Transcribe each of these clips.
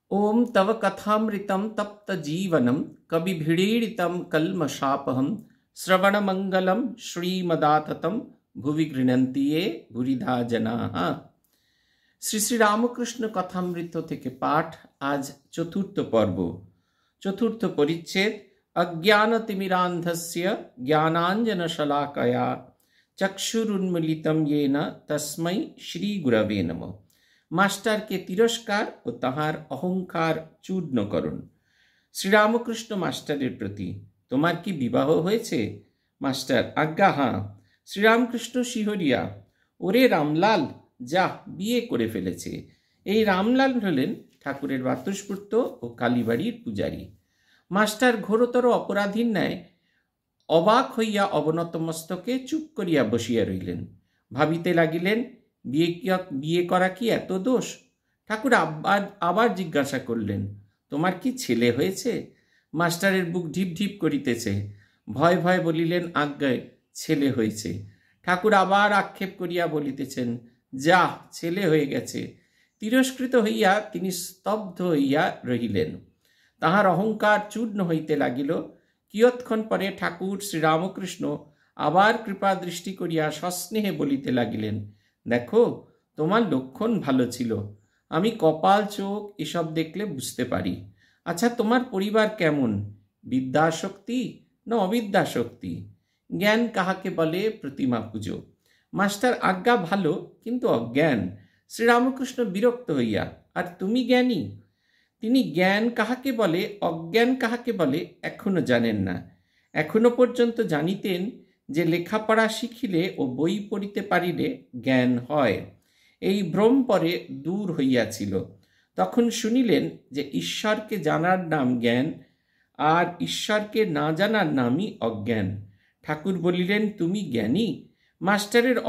ओम तव कथामृतं तप्त जीवनं कविभिडीडितं कल्मषापहं श्रवणमंगलं श्रीमदाततं भुवि गृह्णन्ति ये भूरिधा जनाः। শ্রী শ্রী রামকৃষ্ণ কথামৃত থেকে পাঠ। আজ চতুর্থ পর্ব, চতুর্থ পরিচ্ছেদ। অজ্ঞানতিমিরান্ধস্য জ্ঞানাঞ্জনশলাকয়া চক্ষুরুন্মিলিতম येन তস্मै শ্রী গুরবে নমঃ। মাস্টারকে তিরস্কার ও তাহার অহংকার চূর্ণকরণ। শ্রীরামকৃষ্ণ মাস্টারের প্রতি, তোমার কি বিবাহ হয়েছে? মাস্টার, আজ্ঞা হাঁ। শ্রীরামকৃষ্ণ শিহরিয়া, ওরে রামলাল, যা বিয়ে করে ফেলেছে। এই রামলাল হলেন ঠাকুরের বাতুষ্পুত্র ও কালীবাড়ির পূজারী। মাস্টার ঘোরতর অপরাধীর ন্যায় অবাক হইয়া অবনত মস্তকে চুপ করিয়া বসিয়া রইলেন। ভাবিতে লাগিলেন, বিয়ে করা কি এত দোষ? ঠাকুর আবার জিজ্ঞাসা করলেন, তোমার কি ছেলে হয়েছে? মাস্টারের বুক ঢিপ ঢিপ করিতেছে। ভয় ভয় বলিলেন, আজ্ঞায় ছেলে হয়েছে। ঠাকুর আবার আক্ষেপ করিয়া বলিতেছেন, যা, ছেলে হয়ে গেছে। তিরস্কৃত হইয়া তিনি স্তব্ধ হইয়া রহিলেন। তাহার অহংকার চূর্ণ হইতে লাগিল। কিয়ৎক্ষণ পরে ঠাকুর শ্রীরামকৃষ্ণ আবার কৃপা দৃষ্টি করিয়া সস্নেহে বলিতে লাগিলেন, দেখো, তোমার লক্ষণ ভালো ছিল। আমি কপাল, চোখ এসব দেখলে বুঝতে পারি। আচ্ছা, তোমার পরিবার কেমন? বিদ্যাশক্তি না অবিদ্যাশক্তি? জ্ঞান কাহাকে বলে? প্রতিমা পুজো। মাস্টার, আজ্ঞা ভালো, কিন্তু অজ্ঞান। শ্রীরামকৃষ্ণ বিরক্ত হইয়া, আর তুমি জ্ঞানী? তিনি জ্ঞান কাহাকে বলে, অজ্ঞান কাহাকে বলে এখনো জানেন না। এখনো পর্যন্ত জানিতেন যে লেখাপড়া শিখিলে ও বই পড়িতে পারিলে জ্ঞান হয়। এই ভ্রম পরে দূর হইয়াছিল। তখন শুনিলেন যে ঈশ্বরকে জানার নাম জ্ঞান, আর ঈশ্বরকে না জানার নামই অজ্ঞান। ঠাকুর বলিলেন, তুমি জ্ঞানী? মাস্টারের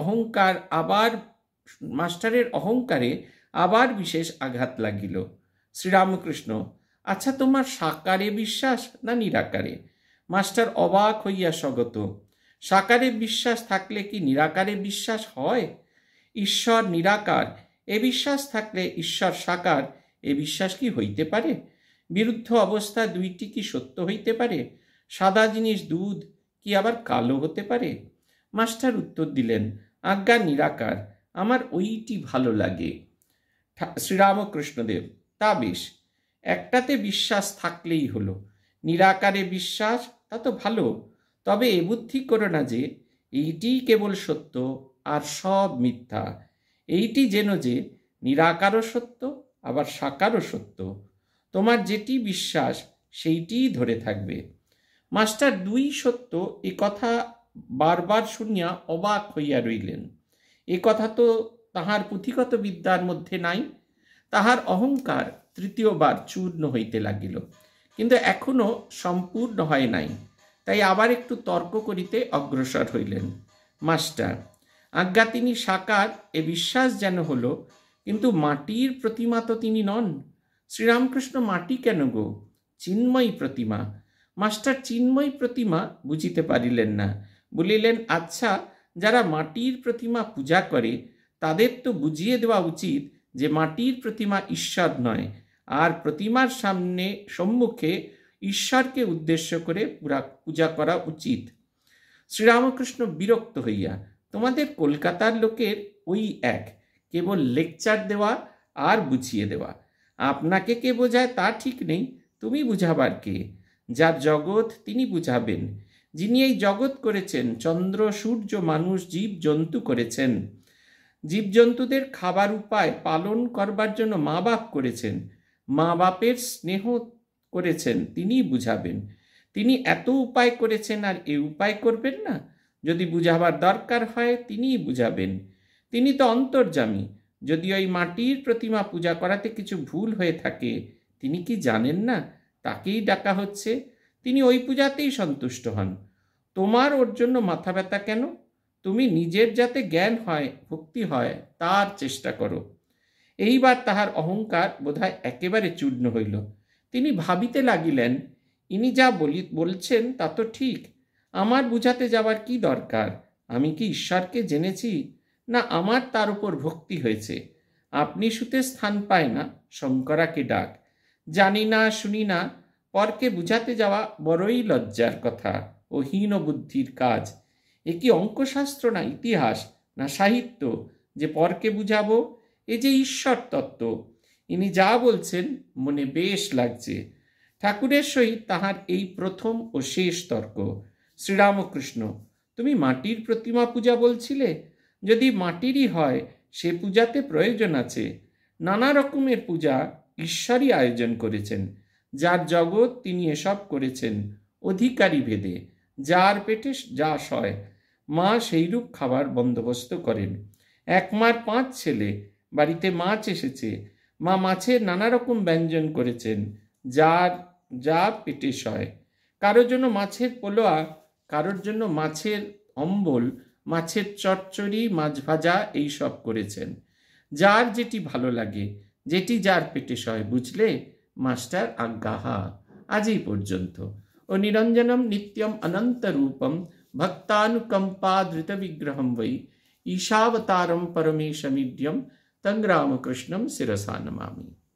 অহংকারে আবার বিশেষ আঘাত লাগিল। শ্রীরামকৃষ্ণ, আচ্ছা, তোমার সাকারে বিশ্বাস না নিরাকারে? মাস্টার অবাক হইয়া স্বগত। সাকারে বিশ্বাস থাকলে কি নিরাকারে বিশ্বাস হয়? ঈশ্বর নিরাকার এ বিশ্বাস থাকলে ঈশ্বর সাকার এ বিশ্বাস কি হইতে পারে? বিরুদ্ধ অবস্থা দুইটি কি সত্য হইতে পারে? সাদা জিনিস দুধ কি আবার কালো হতে পারে? মাস্টার উত্তর দিলেন, আজ্ঞা নিরাকার, আমার ওইটি ভালো লাগে। শ্রীরামকৃষ্ণদেব, তা বেশ, একটাতে বিশ্বাস থাকলেই হলো। নিরাকারে বিশ্বাস, তা তো ভালো, তবে এ বুদ্ধি করো না যে এইটিই কেবল সত্য আর সব মিথ্যা। এইটি যেন যে নিরাকারও সত্য আবার সাকারও সত্য। তোমার যেটি বিশ্বাস সেইটিই ধরে থাকবে। মাস্টার দুই সত্য এ কথা বারবার শুনিয়া অবাক হইয়া রইলেন। এ কথা তো তাহার পুঁথিগত বিদ্যার মধ্যে নাই। তাহার অহংকার তৃতীয়বার চূর্ণ হইতে লাগিল, কিন্তু এখনো সম্পূর্ণ হয় নাই। তাই আবার একটু তর্ক করিতে অগ্রসর হইলেন। মাস্টার, আজ্ঞা তিনি সাকার এ বিশ্বাস যেন হলো, কিন্তু মাটির প্রতিমা তো তিনি নন। শ্রীরামকৃষ্ণ, মাটি কেন গো? চিন্ময়ী প্রতিমা। মাস্টার চিন্ময়ী প্রতিমা বুঝিতে পারিলেন না। বলিলেন, আচ্ছা, যারা মাটির প্রতিমা পূজা করে তাদের তো বুঝিয়ে দেওয়া উচিত যে মাটির প্রতিমা ঈশ্বর নয়, আর প্রতিমার সম্মুখে ঈশ্বরকে উদ্দেশ্য করে পূজা করা উচিত। শ্রীরামকৃষ্ণ বিরক্ত হইয়া, তোমাদের কলকাতার লোকের ওই এক, কেবল লেকচার দেওয়া আর বুঝিয়ে দেওয়া। আপনাকে কে বোঝায় তা ঠিক নেই, তুমি বুঝাবার কে? যার জগৎ তিনি বুঝাবেন। যিনি এই জগৎ করেছেন, চন্দ্র সূর্য মানুষ জীব জন্তু করেছেন। জীবজন্তুদের খাবার উপায় পালন করবার জন্য মা বাপ করেছেন। মা বাপের স্নেহ করেছেন, তিনিই বুঝাবেন। তিনি এত উপায় করেছেন আর এ উপায় করবেন না? যদি বুঝাবার দরকার হয় তিনিই বুঝাবেন। তিনি তো অন্তর্যামী। যদি ওই মাটির প্রতিমা পূজা করাতে কিছু ভুল হয়ে থাকে তিনি কি জানেন না? তাকেই ডাকা হচ্ছে, তিনি ওই পূজাতেই সন্তুষ্ট হন। তোমার ওর জন্য মাথা ব্যথা কেন? তুমি নিজের যাতে জ্ঞান হয়, ভক্তি হয়, তার চেষ্টা করো। এইবার তাহার অহংকার বোধহয় একেবারে চূর্ণ হইল। তিনি ভাবিতে লাগিলেন, ইনি যা বলছেন তা তো ঠিক। আমার বুঝাতে যাবার কি দরকার? আমি কি ঈশ্বরকে জেনেছি, না আমার তার উপর ভক্তি হয়েছে? আপনি শুতে স্থান পায় না, শঙ্করাকে ডাক। জানি না, শুনি না, পরকে বুঝাতে যাওয়া বড়ই লজ্জার কথা ও হীন বুদ্ধির কাজ। এ কি অঙ্কশাস্ত্র না ইতিহাস না সাহিত্য যে পরকে বুঝাবো? এ যে ঈশ্বর তত্ত্ব। ইনি যা বলছেন মনে বেশ লাগছে। ঠাকুরের সহিত তাহার এই প্রথম ও শেষ তর্ক। শ্রীরামকৃষ্ণ, তুমি মাটির প্রতিমা পূজা বলছিলে, যদি মাটিরই হয় সে পূজাতে প্রয়োজন আছে। নানা রকমের পূজা ঈশ্বরই আয়োজন করেছেন। যার জগৎ তিনি এসব করেছেন অধিকারী ভেদে, যার পেটে যা সয় মা সেইরূপ খাবার বন্দোবস্ত করেন। এক মার 5 ছেলে, বাড়িতে মাছ এসেছে, মা মাছের নানা রকম ব্যঞ্জন করেছেন, যার যা পেটে সয়। কারোর জন্য মাছের পোলোয়া, কারোর জন্য মাছের অম্বল, মাছের চচ্চড়ি, মাছ ভাজা এইসব করেছেন। যার যেটি ভালো লাগে, যেটি যার পেটে সয়, বুঝলে মাস্টার? আজ্ঞাহা। আজ এই পর্যন্ত। ও নিরঞ্জনম নিত্যম অনন্তরূপম ভক্তানুকম্পাধৃত বিগ্রহম বৈ ঈশাবতারম পরমেশমিড্যম তং রামকৃষ্ণম শিরসা নমামি।